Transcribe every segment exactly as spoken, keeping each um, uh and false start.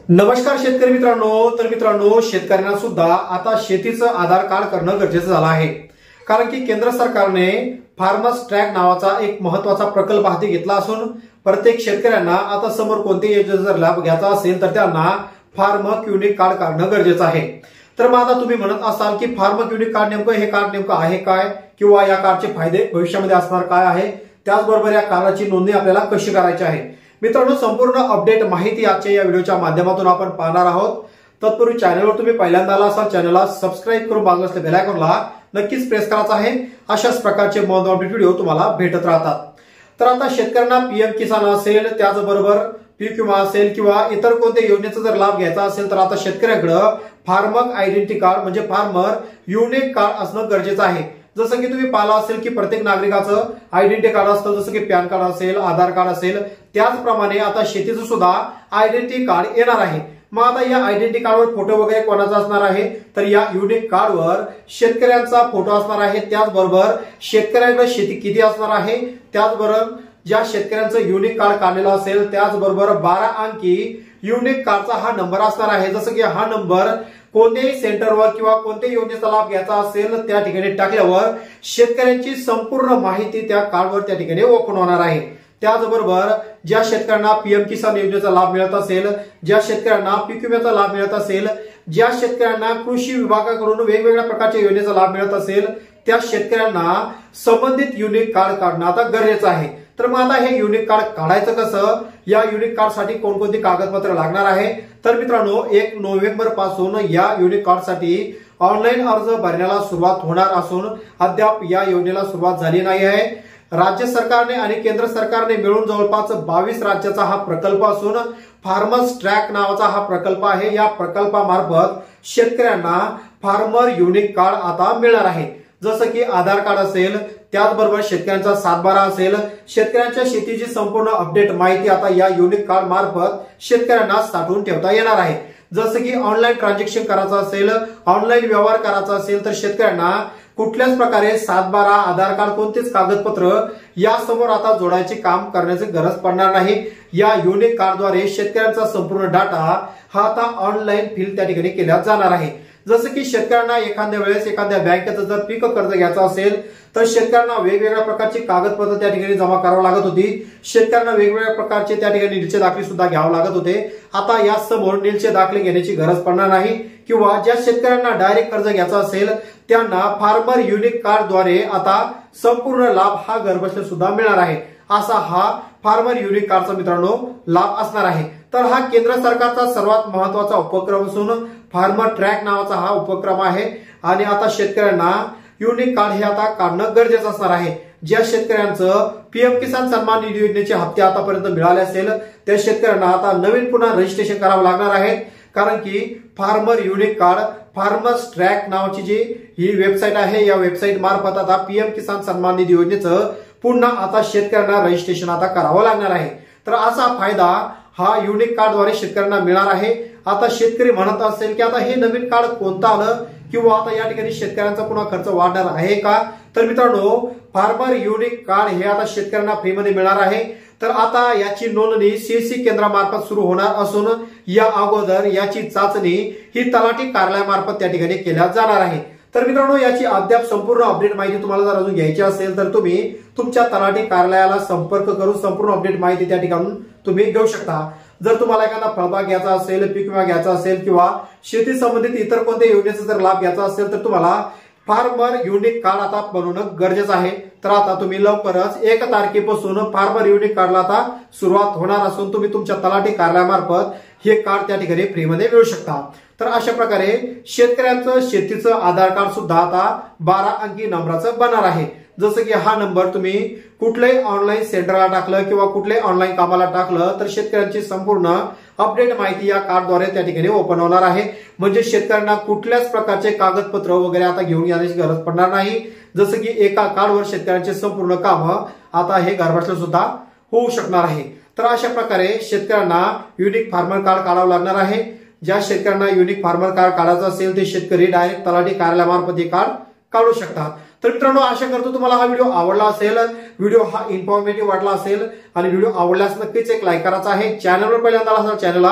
नमस्कार शेतकरी मित्रांनो। तर मित्रांनो, शेतकऱ्यांना सुद्धा आता शेतीचं आधार कार्ड करणं गरजेचं झालं आहे, कारण की केंद्र सरकारने फार्मर्स ट्रॅक नावाचा एक महत्त्वाचा प्रकल्प हाती घेतला असून प्रत्येक शेतकऱ्यांना आता समोर कोणत्याही योजनेचा जर लाभ घ्यायचा असेल तर त्यांना फार्म युनिक कार्ड काढणं गरजेचं आहे। तर मग आता तुम्ही म्हणत असाल की फार्म युनिक कार्ड नेमकं हे कार्ड नेमकं आहे काय, किंवा या कार्डचे फायदे भविष्यामध्ये असणार काय आहे, त्याचबरोबर या कार्डाची नोंदणी आपल्याला कशी करायची आहे। मित्रांनो, संपूर्ण अपडेट माहिती आजच्या या व्हिडिओच्या माध्यमातून आपण पाहणार आहोत। तत्पूर्वी चॅनलवर तुम्ही पहिल्यांदा आला असाल चॅनलला सबस्क्राईब करून बाजूला असलेल्या बेल आयकॉनला नक्कीच प्रेस करायचा आहे। अशाच प्रकारचे महत्त्वाचे व्हिडिओ तुम्हाला भेटत राहतात। तर आता शेतकऱ्यांना पीएम किसान असेल, त्याचबरोबर पीक विमा असेल किंवा इतर कोणत्या योजनेचा जर लाभ घ्यायचा असेल तर आता शेतकऱ्यांकडे फार्मर आयडेंटिटी कार्ड म्हणजे फार्मर युनिक कार्ड असणं गरजेचं आहे। जसं की तुम्ही पाहिलं असेल की प्रत्येक नागरिकाचं आयडेंटिटी कार्ड असतं, जसं की पॅन कार्ड असेल, आधार कार्ड असेल, त्याचप्रमाणे आता शेतीचं सुद्धा आयडेंटिटी कार्ड येणार आहे। मग आता या आयडेंटिटी कार्डवर फोटो वगैरे कोणाचा असणार आहे, तर या युनिक कार्डवर शेतकऱ्यांचा फोटो असणार आहे। त्याचबरोबर शेतकऱ्यांकडे शेती किती असणार आहे, त्याचबरोबर ज्या शेतकऱ्यांचं युनिक कार्ड काढलेलं असेल त्याचबरोबर बारा अंकी युनिक कार्डचा हा नंबर असणार आहे। जसं की हा नंबर कोणत्याही सेंटरवर किंवा कोणत्याही योजनेचा लाभ घ्यायचा असेल त्या ठिकाणी टाकल्यावर शेतकऱ्यांची संपूर्ण माहिती त्या कार्डवर त्या ठिकाणी ओपन होणार आहे। त्याचबरोबर ज्या शेतकऱ्यांना पीएम किसान योजनेचा लाभ मिळत असेल, ज्या शेतकऱ्यांना पीक विम्याचा लाभ मिळत असेल, ज्या शेतकऱ्यांना कृषी विभागाकडून वेगवेगळ्या प्रकारच्या योजनेचा लाभ मिळत असेल, त्या शेतकऱ्यांना संबंधित युनिक कार्ड काढणं आता गरजेचं आहे। तर मग आता हे युनिक कार्ड काढायचं कसं, या युनिक कार्ड साठी कोणकोणती कागदपत्र लागणार आहे, तर मित्रांनो एक नोव्हेंबर पासून या युनिक कार्ड साठी ऑनलाईन अर्ज भरण्याला सुरुवात होणार असून अद्याप या योजनेला सुरुवात झाली नाही आहे। राज्य सरकारने आणि केंद्र सरकारने मिळून जवळपास बावीस राज्याचा हा प्रकल्प असून फार्मर्स ट्रॅक नावाचा हा प्रकल्प आहे। या प्रकल्पामार्फत शेतकऱ्यांना फार्मर युनिक कार्ड आता मिळणार आहे। जसं की आधार कार्ड असेल, त्याचबरोबर शेतकऱ्यांचा सातबारा असेल, शेतकऱ्यांच्या शेतीची संपूर्ण अपडेट माहिती आता या युनिक कार्ड मार्फत शेतकऱ्यांना साठवून ठेवता येणार आहे। जसं की ऑनलाईन ट्रान्झॅक्शन करायचं असेल, ऑनलाईन व्यवहार करायचा असेल तर शेतकऱ्यांना कुठल्याच प्रकारे सातबारा, आधार कार्ड कोणतेच कागदपत्र या समोर आता जोडायचे काम करण्याची गरज पडणार नाही। या युनिक कार्डद्वारे शेतकऱ्यांचा संपूर्ण डाटा हा आता ऑनलाईन फिल त्या ठिकाणी केला जाणार आहे। जसं की शेतकऱ्यांना एखाद्या वेळेस एखाद्या बँकेचं जर पीक कर्ज घ्यायचं असेल तर शेतकऱ्यांना वेगवेगळ्या प्रकारची कागदपत्र त्या ठिकाणी जमा करावं लागत होती। शेतकऱ्यांना वेगवेगळ्या प्रकारचे त्या ठिकाणी निलचे दाखले सुद्धा घ्यावे लागत होते। आता या समोर निलचे दाखले घेण्याची गरज पडणार नाही, किंवा ज्या शेतकऱ्यांना डायरेक्ट कर्ज घ्यायचं असेल त्यांना फार्मर युनिक कार्ड द्वारे आता संपूर्ण लाभ हा घरबसल्या सुद्धा मिळणार आहे। असा हा फार्मर युनिक कार्डचा मित्रांनो लाभ असणार आहे। तर हा केंद्र सरकारचा सर्वात महत्वाचा उपक्रम असून फार्मर ट्रॅक नावाचा हा उपक्रम आहे आणि आता शेतकऱ्यांना युनिक कार्ड हे आता काढणं गरजेचं असणार आहे। ज्या शेतकऱ्यांचं पीएम किसान सन्मान निधी योजनेचे हप्ते आतापर्यंत मिळाले असेल त्या शेतकऱ्यांना आता नवीन पुन्हा रजिस्ट्रेशन करावं लागणार आहे, कारण की farmer unique card farmers track नावाची जी ही वेबसाईट आहे, या वेबसाईट मार्फत आता पीएम किसान सन्मान निधी योजनेचं पुन्हा आता शेतकऱ्यांना रजिस्ट्रेशन आता करावं लागणार आहे। तर असा फायदा हा युनिक कार्डद्वारे शेतकऱ्यांना मिळणार आहे। आता शेतकरी म्हणत असेल की आता हे नवीन कार्ड कोणतं आलं, किंवा आता या ठिकाणी शेतकऱ्यांचा पुन्हा खर्च वाढणार आहे का, तर मित्रांनो फार्मर युनिक कार्ड हे आता शेतकऱ्यांना फ्रीमध्ये मिळणार आहे। तर आता याची नोंदणी सीएससी केंद्रामार्फत सुरू होणार असून या अगोदर याची चाचणी ही तलाठी कार्यालयामार्फत त्या ठिकाणी केल्या जाणार आहे। तर मित्रांनो, याची अद्याप संपूर्ण अपडेट माहिती तुम्हाला जर अजून घ्यायची असेल तर तुम्ही तुमच्या तलाठी कार्यालयाला संपर्क करून संपूर्ण अपडेट माहिती त्या ठिकाणून तुम्ही घेऊ शकता। जर तुम्हाला एखादा फळबाग घ्यायचा असेल, पीक विमा घ्यायचा असेल किंवा शेती संबंधित इतर कोणत्या योजनेचा जर लाभ घ्यायचा असेल तर तुम्हाला फार्मर युनिक कार्ड आता बनवणं गरजेचं आहे। तर आता तुम्ही लवकरच एक तारखेपासून फार्मर युनिक कार्डला आता सुरुवात होणार असून तुम्ही तुमच्या तलाठी कार्यालयामार्फत हे कार्ड त्या ठिकाणी फ्रीमध्ये मिळू शकता। तर अशा प्रकारे शेतकऱ्यांचं शेतीचं आधार कार्ड सुद्धा आता बारा अंकी नंबराचं बनणार आहे। जसं की हा नंबर तुम्ही कुठल्याही ऑनलाईन सेंटरला टाकलं किंवा कुठल्याही ऑनलाईन कामाला टाकलं तर शेतकऱ्यांची संपूर्ण अपडेट माहिती या कार्डद्वारे त्या ठिकाणी ओपन होणार आहे। म्हणजे शेतकऱ्यांना कुठल्याच प्रकारचे कागदपत्र वगैरे आता घेऊन येण्याची गरज पडणार नाही। जसं की एका कार्डवर शेतकऱ्यांचे संपूर्ण काम आता हे घरबसल्या सुद्धा होऊ शकणार आहे। तर अशा प्रकारे शेतकऱ्यांना युनिक फार्मर कार्ड काढावं लागणार आहे। ज्या शेतकऱ्यांना युनिक फार्मर कार्ड काढायचं असेल ते शेतकरी डायरेक्ट तलाठी कार्यालयामार्फत हे कार्ड काढू शकतात। तर मित्रांनो, आशा करतो तुम्हाला हा व्हिडिओ आवडला असेल, व्हिडिओ हा इन्फॉर्मेटिव्ह वाटला असेल आणि व्हिडिओ आवडल्यास नक्कीच एक लाईक करायचा आहे। चॅनलवर पहिल्यांदा असाल चॅनलला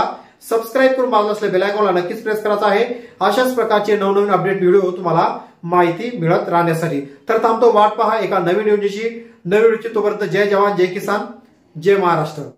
सबस्क्राईब करून बाजूला असलेल्या बेल आयकॉनला नक्कीच प्रेस करायचा आहे अशाच प्रकारचे नवनवीन अपडेट व्हिडिओ तुम्हाला माहिती मिळत राहण्यासाठी। तर थांबतो, वाट पहा एका नवीन योजनेची, नवीन व्हिडिओची। तोपर्यंत जय जवान, जय किसान, जय महाराष्ट्र।